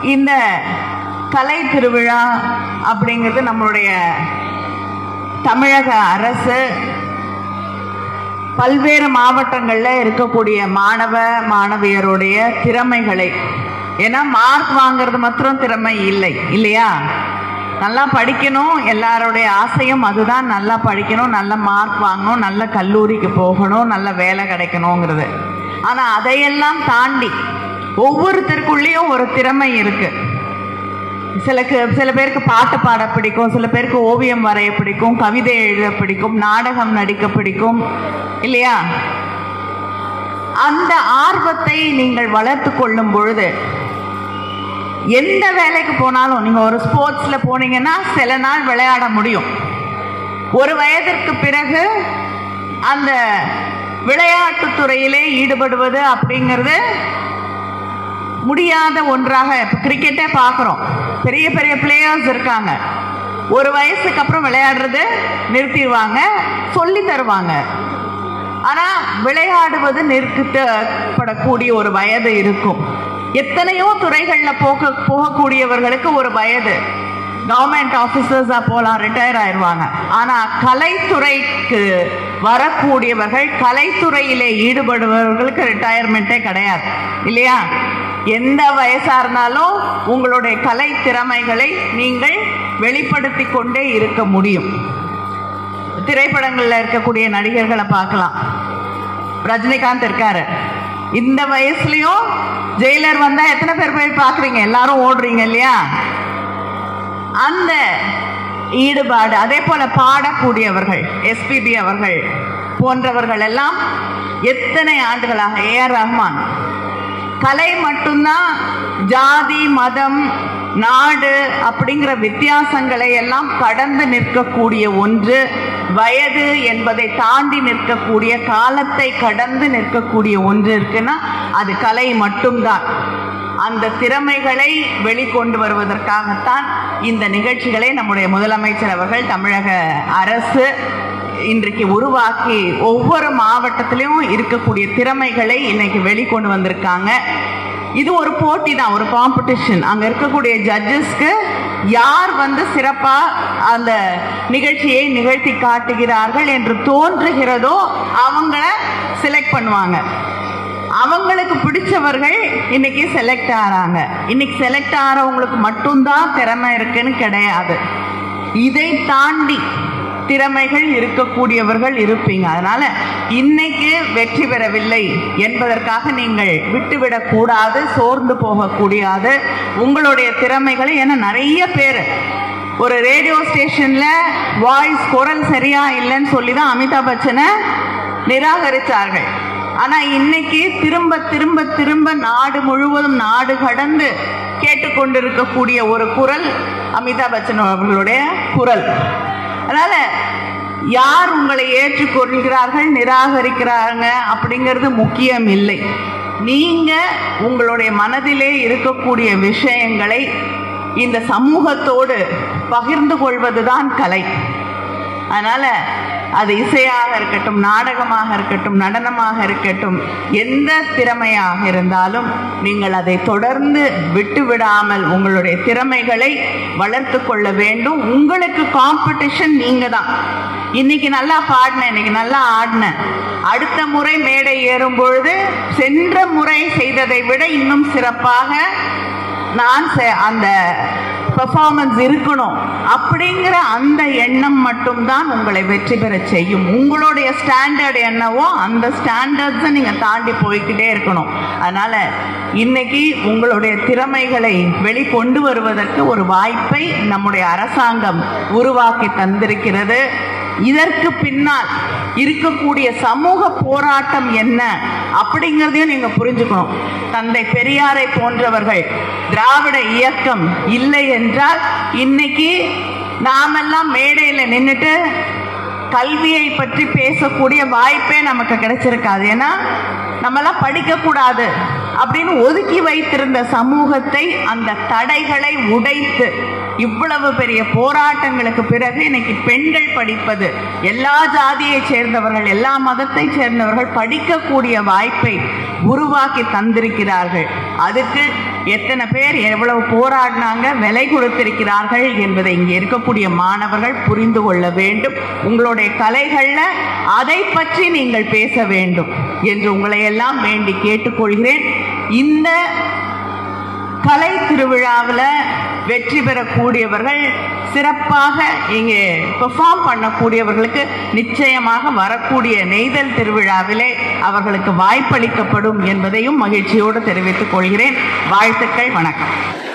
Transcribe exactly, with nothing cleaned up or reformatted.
இந்த கலை திருவிழா அப்படிங்கிறது நம்மளுடைய தமிழக அரசு பல்வேறு மாவட்டங்களில் இருக்கக்கூடிய மாணவ மாணவியருடைய திறமைகளை, ஏன்னா மார்க் வாங்கிறது மாத்திரம் திறமை இல்லை இல்லையா, நல்லா படிக்கணும், எல்லாருடைய ஆசையும் அதுதான், நல்லா படிக்கணும், நல்ல மார்க் வாங்கணும், நல்ல கல்லூரிக்கு போகணும், நல்ல வேலை கிடைக்கணுங்கிறது. ஆனால் அதையெல்லாம் தாண்டி ஒவ்வொருத்தருக்குள்ளேயும் ஒரு திறமை இருக்கு. சிலக்கு சில பேருக்கு பாட்டு பாட பிடிக்கும், சில பேருக்கு ஓவியம் வரைய பிடிக்கும், கவிதை எழுத பிடிக்கும், நாடகம் நடிக்க பிடிக்கும் இல்லையா. அந்த ஆர்வத்தை நீங்கள் வளர்த்து கொள்ளும் பொழுது எந்த வேலைக்கு போனாலும், நீங்க ஒரு ஸ்போர்ட்ஸ்ல போனீங்கன்னா சில நாள் விளையாட முடியும். ஒரு வயதிற்கு பிறகு அந்த விளையாட்டு துறையிலே ஈடுபடுவது அப்படிங்கிறது முடியாத ஒன்றாக. இப்போ கிரிக்கெட்டே பார்க்குறோம், பெரிய பெரிய பிளேயர்ஸ் இருக்காங்க, ஒரு வயசுக்கு அப்புறம் விளையாடுறது நிறுத்திடுவாங்க, சொல்லி தருவாங்க. ஆனால் விளையாடுவது நிறுத்தப்படக்கூடிய ஒரு வயது இருக்கும். எத்தனையோ துறைகளில் போக போகக்கூடியவர்களுக்கு ஒரு வயது, கவர்மெண்ட் ஆஃபீஸர்ஸாக போகலாம், ரிட்டையர் ஆயிடுவாங்க. ஆனால் கலைத்துறைக்கு வரக்கூடியவர்கள், கலைத்துறையிலே ஈடுபடுபவர்களுக்கு ரிட்டையர்மெண்ட்டே கிடையாது இல்லையா. எந்த வயசாக இருந்தாலும் உங்களுடைய கலை திறமைகளை நீங்கள் வெளிப்படுத்தி கொண்டே இருக்க முடியும். திரைப்படங்களில் இருக்கக்கூடிய நடிகர்களை பார்க்கலாம். ரஜினிகாந்த் இருக்காரு, இந்த வயசுலயும் ஜெயிலர் வந்தா எத்தனை பேர் போய் பார்க்குறீங்க, எல்லாரும் ஓடுறீங்க இல்லையா. அந்த ஈடுபாடு, அதே போல பாடக்கூடியவர்கள், எஸ்பிபி அவர்கள் போன்றவர்கள் எல்லாம் எத்தனை ஆண்டுகளாக, ஏ ஆர் ரஹ்மான், கலை மட்டும்தான் ஜாதி மதம் நாடு அப்படிங்கிற வித்தியாசங்களை எல்லாம் கடந்து நிற்கக்கூடிய ஒன்று, வயது என்பதை தாண்டி நிற்கக்கூடிய, காலத்தை கடந்து நிற்கக்கூடிய ஒன்று இருக்குன்னா அது கலை மட்டும்தான். அந்த திறமைகளை வெளிக்கொண்டு வருவதற்காகத்தான் இந்த நிகழ்ச்சிகளை நம்முடைய முதலமைச்சர் அவர்கள், தமிழக அரசு இன்றைக்கு உருவாக்கி ஒவ்வொரு மாவட்டத்திலையும் இருக்கக்கூடிய திறமைகளை இன்னைக்கு வெளிக்கொண்டு வந்திருக்காங்க. இது ஒரு போட்டி தான், ஒரு காம்படிஷன். அங்கே இருக்கக்கூடிய ஜட்ஜஸ்க்கு யார் வந்து சிறப்பாக அந்த நிகழ்ச்சியை நிகழ்த்தி காட்டுகிறார்கள் என்று தோன்றுகிறதோ அவங்கள செலக்ட் பண்ணுவாங்க. அவங்களுக்கு பிடிச்சவர்கள் இன்னைக்கு செலக்ட் ஆகிறாங்க. இன்னைக்கு செலக்ட் ஆகிறவங்களுக்கு மட்டும்தான் திறமை இருக்குன்னு கிடையாது, இதை தாண்டி திறமைகள் இருக்கக்கூடியவர்கள் இருப்பீங்க. அதனால இன்னைக்கு வெற்றி பெறவில்லை என்பதற்காக நீங்கள் விட்டுவிடக் கூடாது, சோர்ந்து போகக்கூடாது உங்களுடைய திறமைகளை. ஏன்னா நிறைய பேர் ஒரு ரேடியோ ஸ்டேஷன்ல வாய்ஸ் குரல் சரியா இல்லைன்னு சொல்லி தான் அமிதாப் பச்சனை நிராகரித்தார்கள். ஆனா இன்னைக்கு திரும்ப திரும்ப திரும்ப நாடு முழுவதும், நாடு கடந்து கேட்டுக்கொண்டிருக்கக்கூடிய ஒரு குரல் அமிதாப் பச்சன் அவர்களுடைய குரல். அதனால யார் உங்களை ஏற்றுக்கொள்கிறார்கள் நிராகரிக்கிறாங்க அப்படிங்கிறது முக்கியம் இல்லை. நீங்க உங்களுடைய மனதிலே இருக்கக்கூடிய விஷயங்களை இந்த சமூகத்தோடு பகிர்ந்து கொள்வதுதான் கலை. அதனால அது இசையாக இருக்கட்டும், நாடகமாக இருக்கட்டும், நடனமாக இருக்கட்டும், எந்த திறமையாக இருந்தாலும் நீங்கள் அதை தொடர்ந்து விட்டுவிடாமல் உங்களுடைய திறமைகளை வளர்த்து கொள்ள வேண்டும். உங்களுக்கு காம்படிஷன் நீங்க தான். இன்னைக்கு நல்லா பாடினேன், இன்னைக்கு நல்லா ஆடினேன், அடுத்த முறை மேடை ஏறும் பொழுது சென்ற முறை செய்ததை விட இன்னும் சிறப்பாக நான் அந்த பெர்ஃபார்மன்ஸ் இருக்கணும் அப்படிங்கிற அந்த எண்ணம் மட்டும்தான் உங்களை வெற்றி பெற செய்யும். உங்களுடைய ஸ்டாண்டர்ட் என்னவோ அந்த ஸ்டாண்டர்ட்ஸை நீங்கள் தாண்டி போய்கிட்டே இருக்கணும். அதனால இன்னைக்கு உங்களுடைய திறமைகளை வெளிக்கொண்டு வருவதற்கு ஒரு வாய்ப்பை நம்முடைய அரசாங்கம் உருவாக்கி தந்திருக்கிறது. இதற்கு பின்னால் இருக்கக்கூடிய சமூக போராட்டம் என்ன அப்படிங்கிறதையும் நீங்க புரிஞ்சுக்கணும். தந்தை பெரியாரை போன்றவர்கள், திராவிட இயக்கம் இல்லை என்றால் இன்னைக்கு நாமெல்லாம் மேடையில் நின்றுட்டு கல்வியை பற்றி பேசக்கூடிய வாய்ப்பே நமக்கு கிடைச்சிருக்காது. ஏன்னா நம்மளாம் படிக்கக்கூடாது அப்படின்னு ஒதுக்கி வைத்திருந்த சமூகத்தை அந்த தடைகளை உடைத்து இவ்வளவு பெரிய போராட்டங்களுக்கு பிறகு இன்னைக்கு பெண்கள் படிப்பது, எல்லா ஜாதியை சேர்ந்தவர்கள் எல்லா மதத்தை சேர்ந்தவர்கள் படிக்கக்கூடிய வாய்ப்பை உருவாக்கி தந்திருக்கிறார்கள். அதுக்கு எத்தனை பேர் எவ்வளவு போராடினாங்க, விலை கொடுத்திருக்கிறார்கள் என்பதை இங்கே இருக்கக்கூடிய மாணவர்கள் புரிந்து கொள்ள வேண்டும். உங்களுடைய கலைகளில் அதை பற்றி நீங்கள் பேச வேண்டும் என்று உங்களை எல்லாம் வேண்டி கேட்டுக்கொள்கிறேன். இந்த கலை திருவிழாவில் வெற்றி பெறக்கூடியவர்கள், சிறப்பாக இங்கே பெர்ஃபார்ம் பண்ணக்கூடியவர்களுக்கு நிச்சயமாக வரக்கூடிய நெய்தல் திருவிழாவிலே அவர்களுக்கு வாய்ப்பளிக்கப்படும் என்பதையும் மகிழ்ச்சியோடு தெரிவித்துக் கொள்கிறேன். வாழ்த்துக்கள். வணக்கம்.